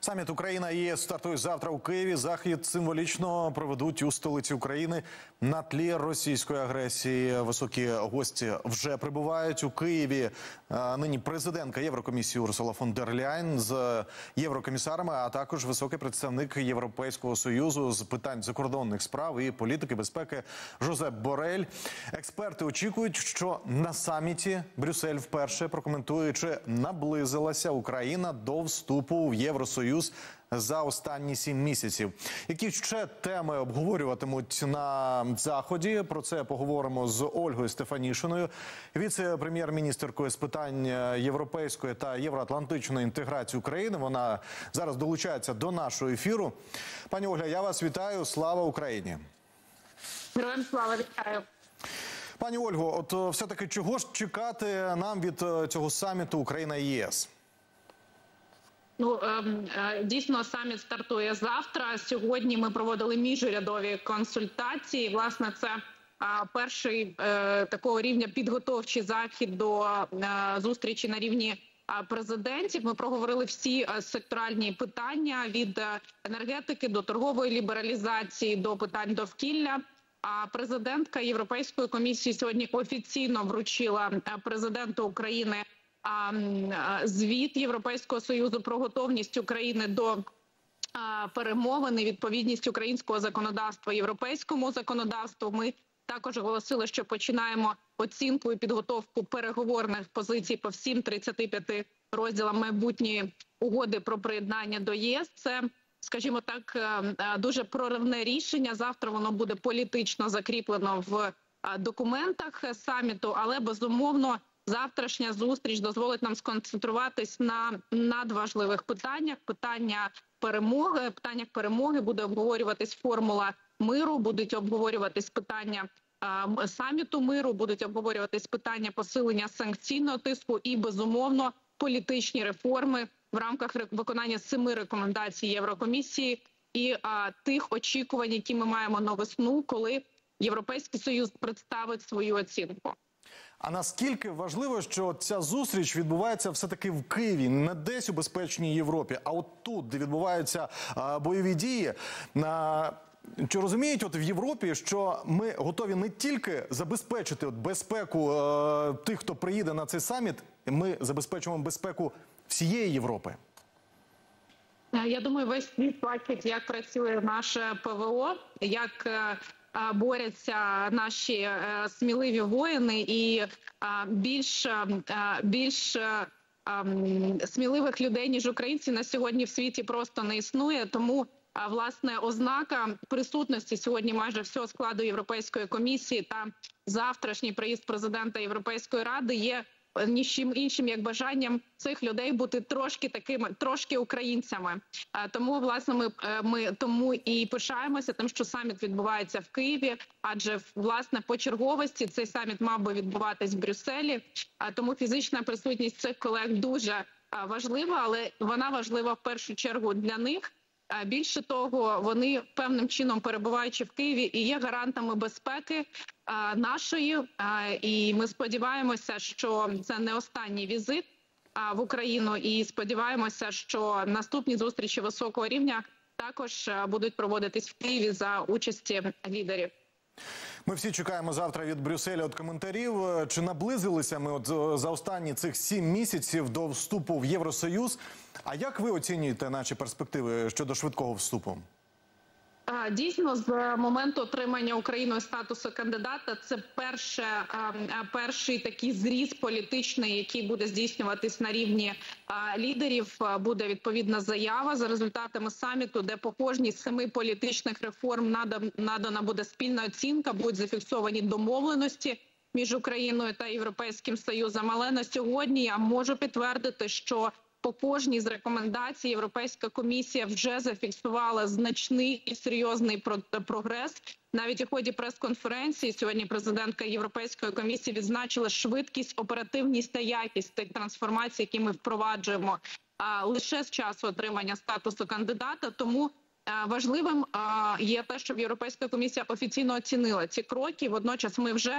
Саміт Україна-ЄС стартує завтра у Києві. Захід символічно проведуть у столиці України на тлі російської агресії. Високі гості вже прибувають у Києві. Нині президентка Єврокомісії Урсула фон дер Ляєн з єврокомісарами, а також високий представник Європейського Союзу з питань закордонних справ і політики безпеки Жозеп Борель. Експерти очікують, що на саміті Брюссель вперше прокоментує, чи наблизилася Україна до вступу в Євросоюз за останні 7 місяців. Які ще теми обговорюватимуть на Заході? Про це поговоримо з Ольгою Стефанішиною, віце-прем'єр-міністеркою з питань європейської та євроатлантичної інтеграції України. Вона зараз долучається до нашого ефіру. Пані Ольга, я вас вітаю. Слава Україні! Героям слава, вітаю! Пані Ольго, от все-таки чого ж чекати нам від цього саміту Україна-ЄС? Дійсно, саміт стартує завтра. Сьогодні ми проводили міжурядові консультації. Власне, це перший такого рівня підготовчий захід до зустрічі на рівні президентів. Ми проговорили всі секторальні питання від енергетики до торгової лібералізації, до питань довкілля. А президентка Європейської комісії сьогодні офіційно вручила президенту України звіт Європейського Союзу про готовність України до перемовин і відповідність українського законодавства європейському законодавству. Ми також оголосили, що починаємо оцінку і підготовку переговорних позицій по всім 35 розділам майбутньої угоди про приєднання до ЄС. Це, скажімо так, дуже проривне рішення. Завтра воно буде політично закріплено в документах саміту, але, безумовно, завтрашня зустріч дозволить нам сконцентруватись на надважливих питаннях. Питаннях перемоги буде обговорюватись формула миру, будуть обговорюватись питання саміту миру, будуть обговорюватись питання посилення санкційного тиску і, безумовно, політичні реформи в рамках виконання 7 рекомендацій Єврокомісії і тих очікувань, які ми маємо на весну, коли Європейський Союз представить свою оцінку. А наскільки важливо, що ця зустріч відбувається все-таки в Києві, не десь у безпечній Європі, а от тут, де відбуваються бойові дії? Чи розуміють в Європі, що ми готові не тільки забезпечити безпеку тих, хто приїде на цей саміт, ми забезпечуємо безпеку всієї Європи? Я думаю, весь світ бачить, як працює наше ПВО, як борються наші сміливі воїни, і більш сміливих людей, ніж українці, на сьогодні в світі просто не існує. Тому, власне, ознака присутності сьогодні майже всього складу Європейської комісії та завтрашній приїзд президента Європейської ради є нічим іншим, як бажанням цих людей бути трошки українцями. Тому, власне, ми тому і пишаємося тим, що саміт відбувається в Києві, адже, власне, по черговості цей саміт мав би відбуватись в Брюсселі. Тому фізична присутність цих колег дуже важлива, але вона важлива в першу чергу для них. Більше того, вони певним чином, перебуваючи в Києві, і є гарантами безпеки нашої. І ми сподіваємося, що це не останній візит в Україну. І сподіваємося, що наступні зустрічі високого рівня також будуть проводитись в Києві за участі лідерів. Ми всі чекаємо завтра від Брюсселя коментарів. Чи наблизилися ми за останні цих 7 місяців до вступу в Євросоюз? А як ви оцінюєте наші перспективи щодо швидкого вступу? Дійсно, з моменту отримання Україною статусу кандидата, це перший такий зріз політичний, який буде здійснюватись на рівні лідерів. Буде відповідна заява за результатами саміту, де по кожній з 7 політичних реформ надана буде спільна оцінка, будуть зафіксовані домовленості між Україною та Європейським Союзом. Але на сьогодні я можу підтвердити, що по кожній з рекомендацій Європейська комісія вже зафіксувала значний і серйозний прогрес. Навіть у ході прес-конференції сьогодні президентка Європейської комісії відзначила швидкість, оперативність та якість тих трансформацій, які ми впроваджуємо лише з часу отримання статусу кандидата. Тому важливим є те, щоб Європейська комісія офіційно оцінила ці кроки. Водночас ми вже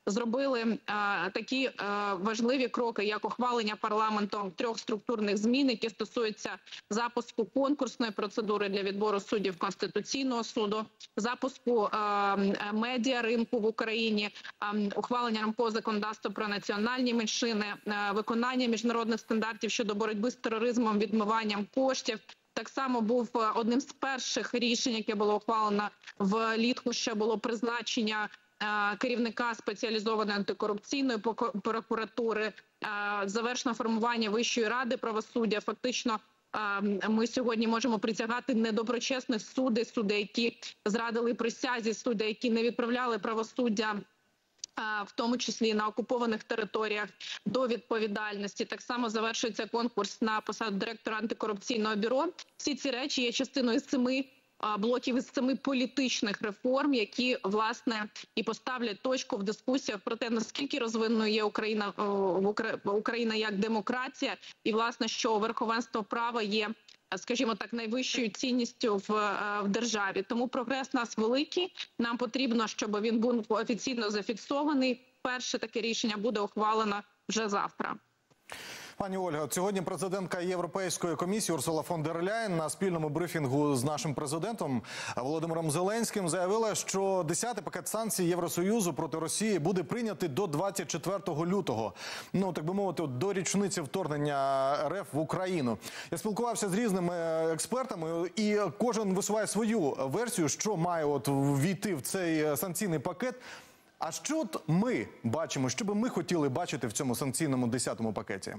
зробили такі важливі кроки, як ухвалення парламентом 3 структурних змін, які стосуються запуску конкурсної процедури для відбору суддів Конституційного суду, запуску медіаринку в Україні, ухвалення рамкового законодавства про національні меншини, виконання міжнародних стандартів щодо боротьби з тероризмом, відмиванням коштів. Так само був одним з перших рішень, яке було ухвалено влітку, ще було призначення керівника спеціалізованої антикорупційної прокуратури, завершено формування Вищої ради правосуддя. Фактично, ми сьогодні можемо притягати недоброчесних суддів, які зрадили присязі, судді, які не відправляли правосуддя, в тому числі на окупованих територіях, до відповідальності. Так само завершується конкурс на посаду директора антикорупційного бюро. Всі ці речі є частиною 7 блоків із 7 політичних реформ, які, власне, і поставлять точку в дискусіях про те, наскільки розвиненою є Україна як демократія, і, власне, що верховенство права є, скажімо так, найвищою цінністю в державі. Тому прогрес у нас великий. Нам потрібно, щоб він був офіційно зафіксований. Перше таке рішення буде ухвалено вже завтра. Пані Ольго, сьогодні президентка Європейської комісії Урсула фон дер Ляєн на спільному брифінгу з нашим президентом Володимиром Зеленським заявила, що 10-й пакет санкцій Євросоюзу проти Росії буде прийнятий до 24 лютого. Ну, так би мовити, до річниці вторгнення РФ в Україну. Я спілкувався з різними експертами, і кожен висуває свою версію, що має ввійти в цей санкційний пакет. А що ми бачимо, що би ми хотіли бачити в цьому санкційному 10-му пакеті?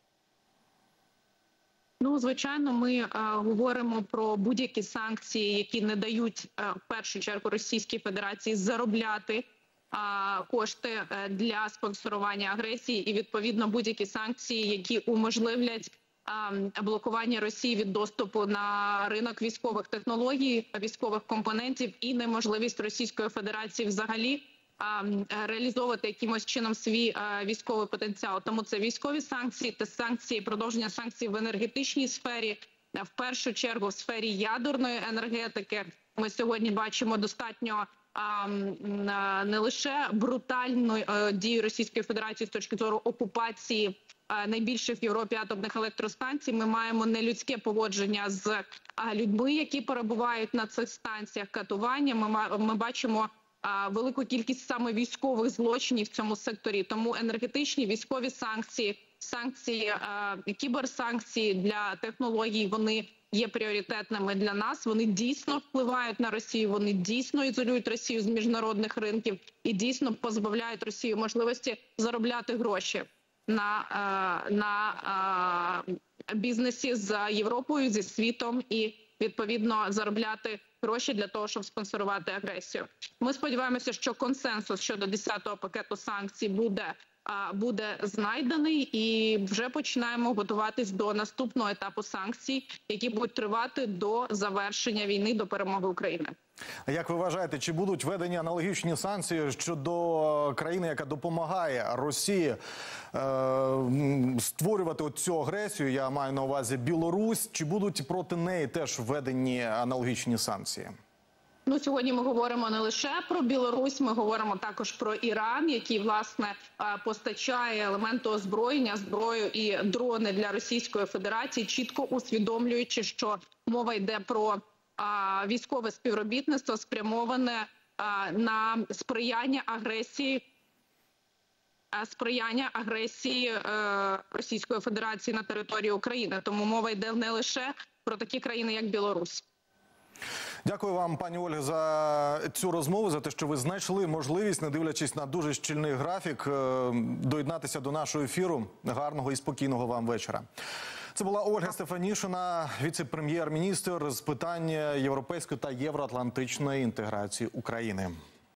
Ну, звичайно, ми говоримо про будь-які санкції, які не дають, в першу чергу, Російській Федерації заробляти кошти для спонсорування агресії, і, відповідно, будь-які санкції, які уможливлять блокування Росії від доступу на ринок військових технологій, військових компонентів і неможливість Російської Федерації взагалі реалізовувати якимось чином свій військовий потенціал. Тому це військові санкції та санкції, продовження санкцій в енергетичній сфері, в першу чергу в сфері ядерної енергетики. Ми сьогодні бачимо достатньо не лише брутальну дію Російської Федерації з точки зору окупації найбільших в Європі атомних електростанцій. Ми маємо нелюдське поводження з людьми, які перебувають на цих станціях, катування. Ми бачимо велику кількість саме військових злочинів в цьому секторі. Тому енергетичні, військові санкції, санкції, кіберсанкції для технологій, вони є пріоритетними для нас. Вони дійсно впливають на Росію, вони дійсно ізолюють Росію з міжнародних ринків і дійсно позбавляють Росію можливості заробляти гроші на бізнесі з Європою, зі світом і, відповідно, заробляти гроші для того, щоб спонсорувати агресію. Ми сподіваємося, що консенсус щодо 10-го пакету санкцій буде знайдений, і вже починаємо готуватись до наступного етапу санкцій, які будуть тривати до завершення війни, до перемоги України. Як ви вважаєте, чи будуть введені аналогічні санкції щодо країни, яка допомагає Росії створювати цю агресію, я маю на увазі Білорусь, чи будуть проти неї теж введені аналогічні санкції? Ну, сьогодні ми говоримо не лише про Білорусь, ми говоримо також про Іран, який, власне, постачає елементи озброєння, зброю і дрони для Російської Федерації, чітко усвідомлюючи, що мова йде про військове співробітництво, спрямоване на сприяння агресії Російської Федерації на території України. Тому мова йде не лише про такі країни, як Білорусь. Дякую вам, пані Ольго, за цю розмову, за те, що ви знайшли можливість, не дивлячись на дуже щільний графік, доєднатися до нашого ефіру. Гарного і спокійного вам вечора. Це була Ольга Стефанішина, віце-прем'єр-міністр з питань європейської та євроатлантичної інтеграції України.